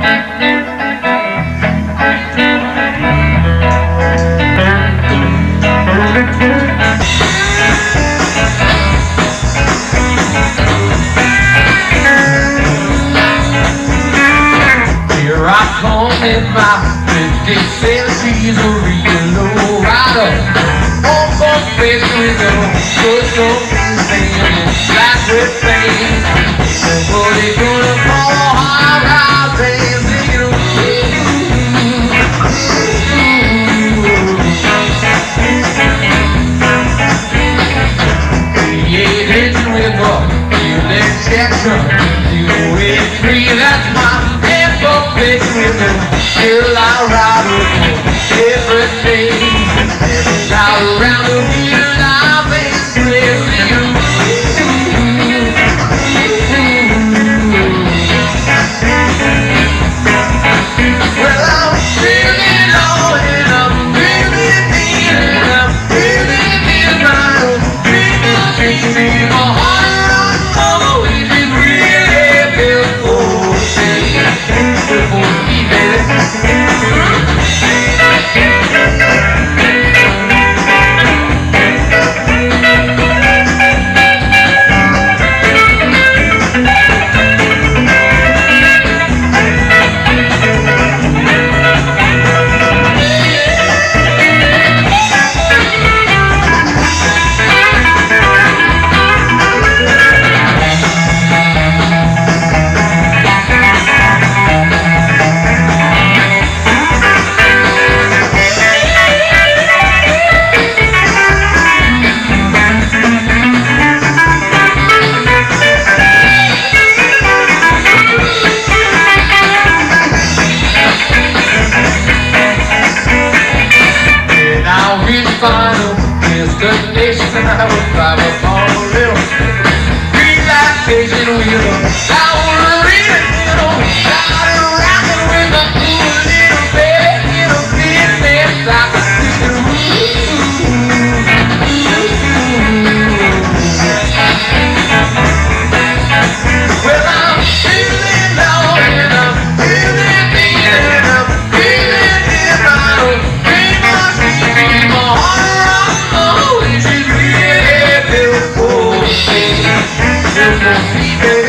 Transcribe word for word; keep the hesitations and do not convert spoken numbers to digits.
In my fifty-seven, she's a real rider. On both face with a good soul, singing black with pain. Nobody gonna follow how I dance, singing created with a feeling section. You with free, that's my face with it. Till I ride with you every day. Ride around the wheel, I've been crazy. Well, I'm feeling all and I'm feeling in and I'm feeling in my own dream. My heart always is really built for for me, baby. Final destination, I will drive up on a little relaxation wheel. I wanna read it, you know, start rockin' with my cool little baby, you know, business I can do the well, I'm feeling low and I'm feeling mean and I'm feeling in my own dream, my dream, my heart. Beautiful, baby.